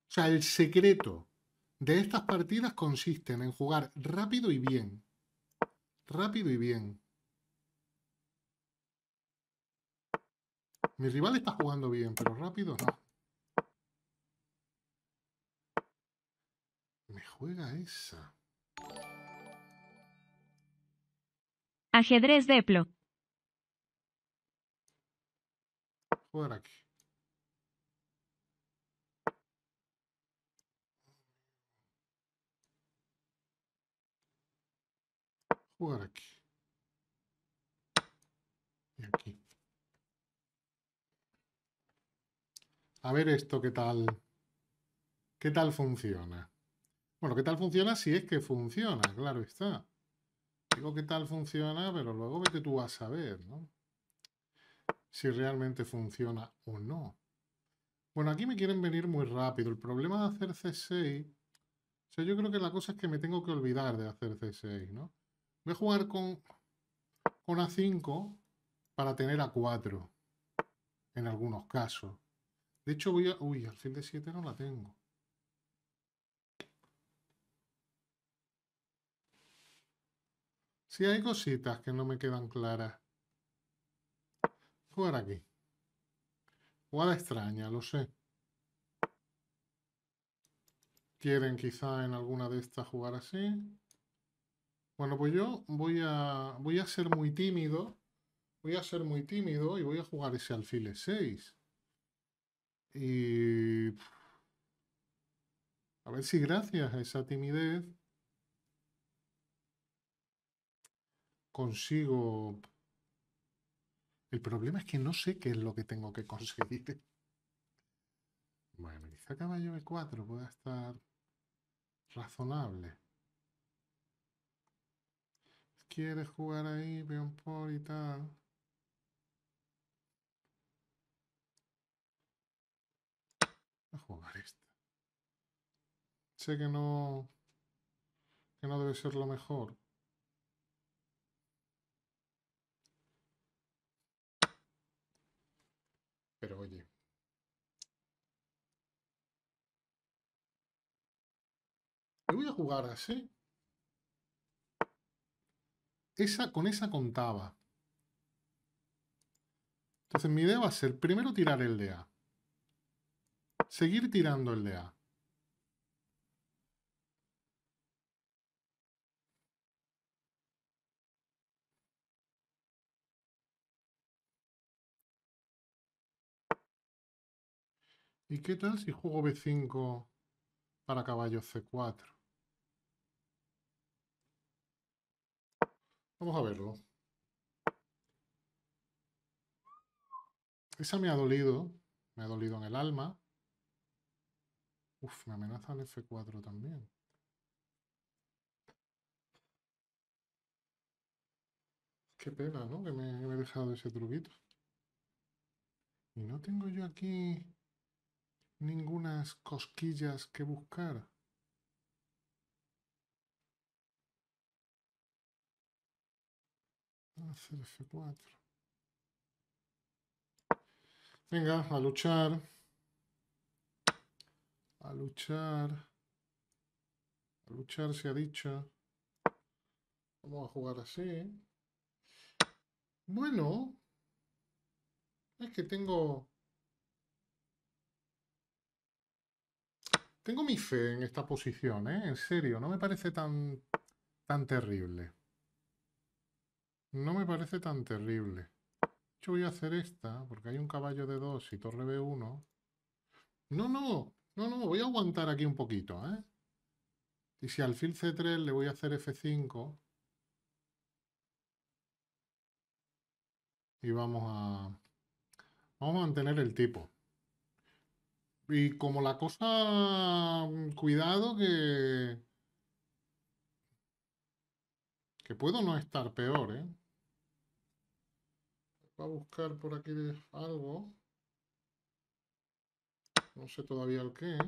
O sea, el secreto de estas partidas consiste en jugar rápido y bien. Rápido y bien. Mi rival está jugando bien, pero rápido no. Me juega esa. Ajedrez Deplo. Jugar aquí. Jugar aquí. Y aquí. A ver esto qué tal. ¿Qué tal funciona? Bueno, ¿qué tal funciona? Si es que funciona, claro está. Digo qué tal funciona, pero luego vete tú a saber, ¿no? Si realmente funciona o no. Bueno, aquí me quieren venir muy rápido. El problema de hacer C6... O sea, yo creo que la cosa es que me tengo que olvidar de hacer C6, ¿no? Voy a jugar con A5 para tener A4 en algunos casos. De hecho, voy a... Uy, alfil de 7 no la tengo. Sí, hay cositas que no me quedan claras. Jugar aquí. Jugada extraña, lo sé. Quieren quizá en alguna de estas jugar así. Bueno, pues yo voy a ser muy tímido. Voy a ser muy tímido y voy a jugar ese alfil E6. Y a ver si gracias a esa timidez consigo... El problema es que no sé qué es lo que tengo que conseguir. Bueno, quizá caballo E4 pueda estar razonable. ¿Quieres jugar ahí, peón por y tal? Voy a jugar esta. Sé que no debe ser lo mejor. Pero oye. Me voy a jugar así. Con esa contaba. Entonces mi idea va a ser primero tirar el de A. Seguir tirando el de A. ¿Y qué tal si juego B5 para caballo C4? Vamos a verlo. Esa me ha dolido. Me ha dolido en el alma. Uf, me amenazan F4 también. Qué pena, ¿no? Que me he dejado ese truquito. Y no tengo yo aquí ningunas cosquillas que buscar. Hacer F4. Venga, a luchar. A luchar. A luchar se ha dicho. Vamos a jugar así. Bueno, es que tengo mi fe en esta posición, ¿eh? En serio, no me parece tan terrible. No me parece tan terrible. Yo voy a hacer esta, porque hay un caballo de 2 y torre B1. No, voy a aguantar aquí un poquito, ¿eh? Y si alfil C3 le voy a hacer F5 y vamos a mantener el tipo. Y como la cosa, cuidado que puedo no estar peor, ¿eh? Voy a buscar por aquí algo. No sé todavía el qué.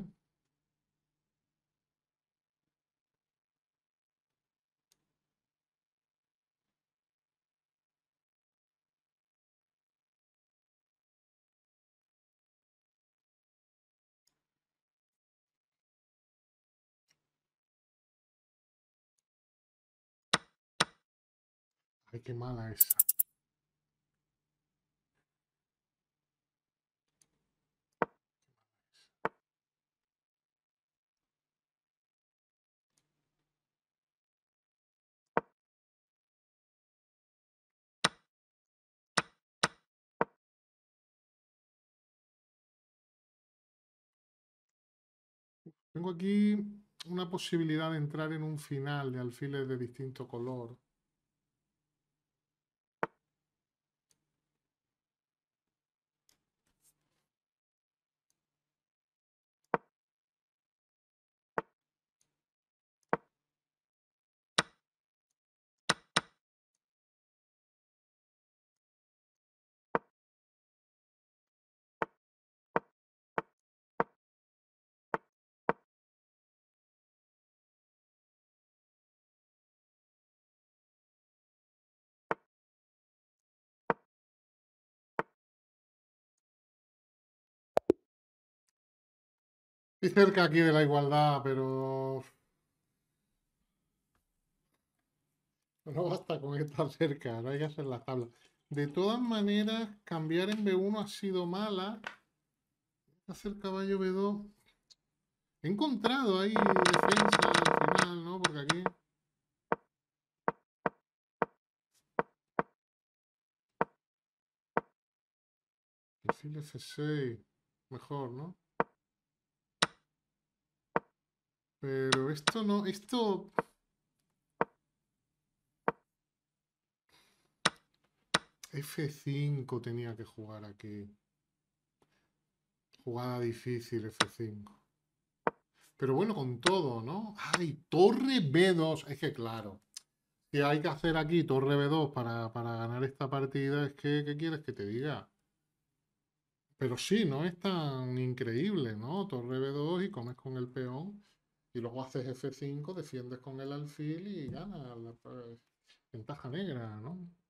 Ay, qué mala esa. Tengo aquí una posibilidad de entrar en un final de alfiles de distinto color. Estoy cerca aquí de la igualdad, pero no basta con estar cerca, no hay que hacer las tablas. De todas maneras, cambiar en B1 ha sido mala. Hacer caballo B2. He encontrado ahí defensa al final, ¿no? Porque aquí... Alfil F6. Mejor, ¿no? Pero esto no... Esto... F5 tenía que jugar aquí. Jugada difícil F5. Pero bueno, con todo, ¿no? ¡Ay! Torre B2. Es que claro. Que hay que hacer aquí torre B2 para ganar esta partida. Es que, ¿qué quieres que te diga? Pero sí, no es tan increíble, ¿no? Torre B2 y comes con el peón. Y luego haces F5, defiendes con el alfil y ganas la ventaja negra, ¿no?